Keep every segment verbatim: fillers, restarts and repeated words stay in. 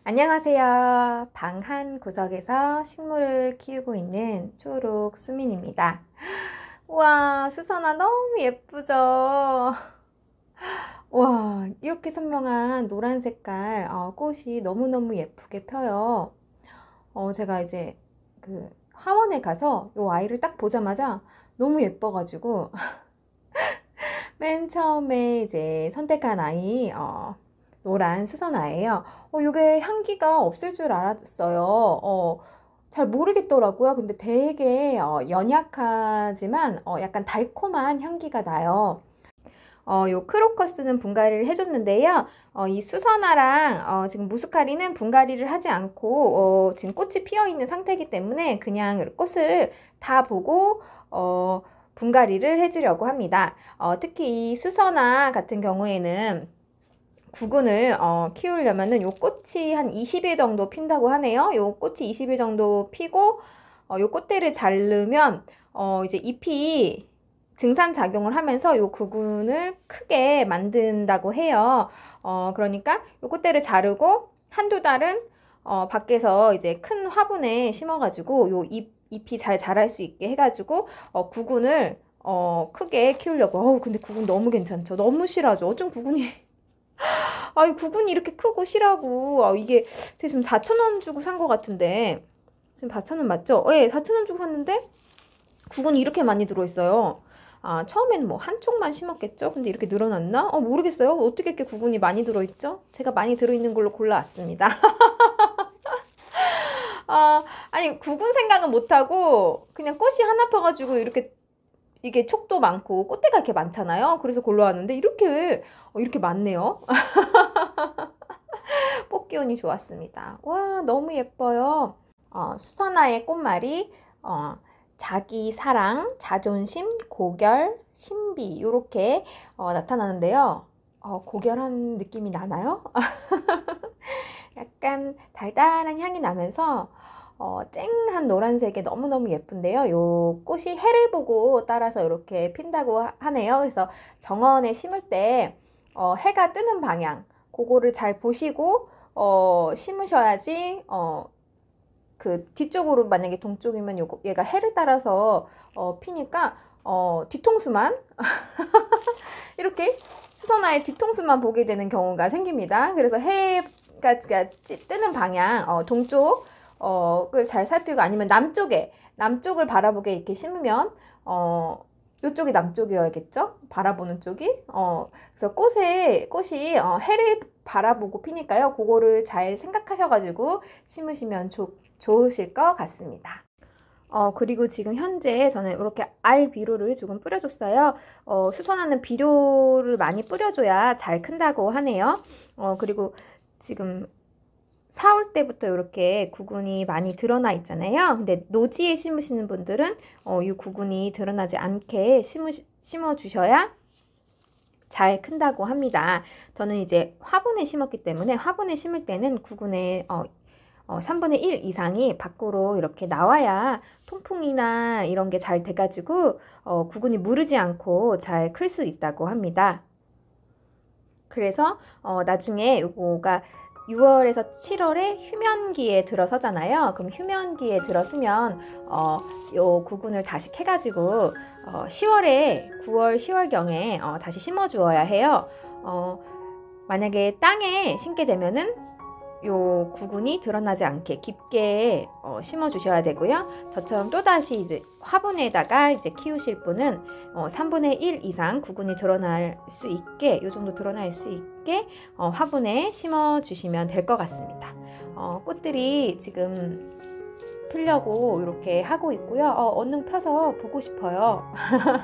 안녕하세요. 방 한 구석에서 식물을 키우고 있는 초록 수민입니다. 우와, 수선화 너무 예쁘죠? 우와, 이렇게 선명한 노란 색깔 어, 꽃이 너무너무 예쁘게 펴요. 어, 제가 이제 그 하원에 가서 이 아이를 딱 보자마자 너무 예뻐가지고 맨 처음에 이제 선택한 아이 어, 노란 수선화예요. 어, 이게 향기가 없을 줄 알았어요. 어, 잘 모르겠더라고요. 근데 되게 어, 연약하지만 어, 약간 달콤한 향기가 나요. 어, 요 크로커스는 분갈이를 해줬는데요. 어, 이 수선화랑 어, 지금 무스카리는 분갈이를 하지 않고 어, 지금 꽃이 피어 있는 상태이기 때문에 그냥 꽃을 다 보고 어, 분갈이를 해주려고 합니다. 어, 특히 이 수선화 같은 경우에는 구근을 어, 키우려면은 요 꽃이 한 이십 일 정도 핀다고 하네요. 요 꽃이 이십 일 정도 피고 어, 요 꽃대를 자르면 어, 이제 잎이 증산작용을 하면서 요 구근을 크게 만든다고 해요. 어, 그러니까 요 꽃대를 자르고 한두 달은 어, 밖에서 이제 큰 화분에 심어가지고 요 잎, 잎이 잘 자랄 수 있게 해가지고 어, 구근을 어, 크게 키우려고. 어우, 근데 구근 너무 괜찮죠? 너무 실하죠? 어쩜 구근이 아이 구근이 이렇게 크고 실하고 아, 이게 제가 지금 사천 원 주고 산 것 같은데 지금 사천 원 맞죠? 예, 사천 원 주고 샀는데 구근이 이렇게 많이 들어있어요. 아, 처음에는 뭐 한 쪽만 심었겠죠? 근데 이렇게 늘어났나? 어, 모르겠어요. 어떻게 이렇게 구근이 많이 들어있죠? 제가 많이 들어있는 걸로 골라왔습니다. 아, 아니 구근 생각은 못하고 그냥 꽃이 하나 펴가지고 이렇게 이게 촉도 많고 꽃대가 이렇게 많잖아요. 그래서 골라왔는데 이렇게 어, 이렇게 많네요. 뽑기 운이 좋았습니다. 와, 너무 예뻐요. 어, 수선화의 꽃말이 어, 자기 사랑, 자존심, 고결, 신비 이렇게 어, 나타나는데요. 어, 고결한 느낌이 나나요? 약간 달달한 향이 나면서 어, 쨍한 노란색이 너무너무 예쁜데요. 요 꽃이 해를 보고 따라서 이렇게 핀다고 하네요. 그래서 정원에 심을 때 어, 해가 뜨는 방향 그거를 잘 보시고 어, 심으셔야지 어, 그 뒤쪽으로 만약에 동쪽이면 요거 얘가 해를 따라서 어, 피니까 어, 뒤통수만 이렇게 수선화의 뒤통수만 보게 되는 경우가 생깁니다. 그래서 해가 뜨는 방향 어, 동쪽 어,을 잘 살피고 아니면 남쪽에 남쪽을 바라보게 이렇게 심으면 어, 이쪽이 남쪽이어야겠죠? 바라보는 쪽이. 어, 그래서 꽃에 꽃이 어, 해를 바라보고 피니까요. 그거를 잘 생각하셔가지고 심으시면 좋, 좋으실 것 같습니다. 어, 그리고 지금 현재 저는 이렇게 알 비료를 조금 뿌려줬어요. 어, 수선화는 비료를 많이 뿌려줘야 잘 큰다고 하네요. 어, 그리고 지금 사올 때부터 이렇게 구근이 많이 드러나 있잖아요. 근데 노지에 심으시는 분들은 어, 이 구근이 드러나지 않게 심으, 심어주셔야 잘 큰다고 합니다. 저는 이제 화분에 심었기 때문에 화분에 심을 때는 구근의 어, 어, 삼분의 일 이상이 밖으로 이렇게 나와야 통풍이나 이런 게 잘 돼가지고 어, 구근이 무르지 않고 잘 클 수 있다고 합니다. 그래서 어, 나중에 이거가 유월에서 칠월에 휴면기에 들어서잖아요. 그럼 휴면기에 들어서면 어, 요 구근을 다시 캐가지고 어, 시월에 구월 시월경에 어, 다시 심어주어야 해요. 어, 만약에 땅에 심게 되면은 요 구근이 드러나지 않게 깊게 어, 심어 주셔야 되고요. 저처럼 또다시 이제 화분에다가 이제 키우실 분은 어, 삼분의 일 이상 구근이 드러날 수 있게, 요 정도 드러날 수 있게 어, 화분에 심어 주시면 될 것 같습니다. 어, 꽃들이 지금 피려고 이렇게 하고 있고요. 어, 얼른 펴서 보고 싶어요.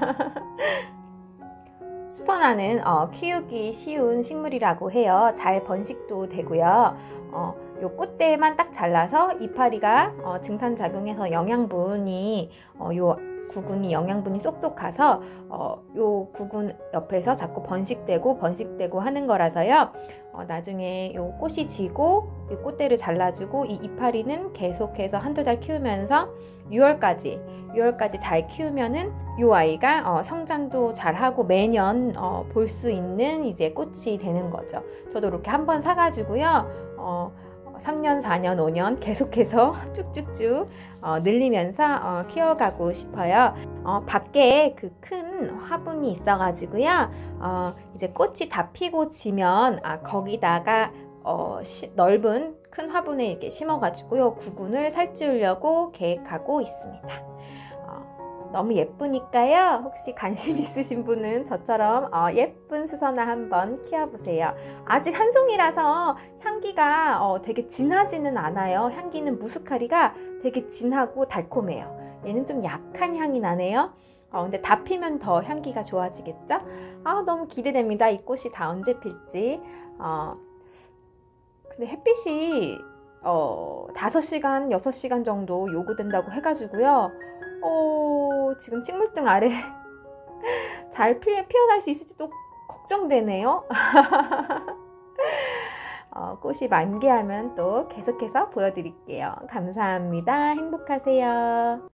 수선화는 어, 키우기 쉬운 식물이라고 해요. 잘 번식도 되고요. 어, 요 꽃대만 딱 잘라서 이파리가 어, 증산작용해서 영양분이 어, 요 구근이 영양분이 쏙쏙 가서 어, 요 구근 옆에서 자꾸 번식되고 번식되고 하는 거라서요. 어, 나중에 요 꽃이 지고 이 꽃대를 잘라주고 이 이파리는 계속해서 한두 달 키우면서 유월까지 유월까지 잘 키우면은 요 아이가 어, 성장도 잘하고 매년 어, 볼 수 있는 이제 꽃이 되는 거죠. 저도 이렇게 한번 사가지고요. 어, 삼 년, 사 년, 오 년 계속해서 쭉쭉쭉 어, 늘리면서 어, 키워가고 싶어요. 어, 밖에 그 큰 화분이 있어가지고요. 어, 이제 꽃이 다 피고 지면 아, 거기다가 어, 시, 넓은 큰 화분에 이렇게 심어가지고요. 구근을 살찌우려고 계획하고 있습니다. 어, 너무 예쁘니까요. 혹시 관심 있으신 분은 저처럼 어, 예쁜 수선화 한번 키워보세요. 아직 한 송이라서 향기가 어, 되게 진하지는 않아요. 향기는 무스카리가 되게 진하고 달콤해요. 얘는 좀 약한 향이 나네요. 어, 근데 다 피면 더 향기가 좋아지겠죠? 아, 너무 기대됩니다. 이 꽃이 다 언제 필지. 어, 근데 햇빛이 어, 다섯 시간, 여섯 시간 정도 요구된다고 해가지고요. 어, 지금 식물등 아래 잘 피, 피어날 수 있을지도 걱정되네요. 어, 꽃이 만개하면 또 계속해서 보여드릴게요. 감사합니다. 행복하세요.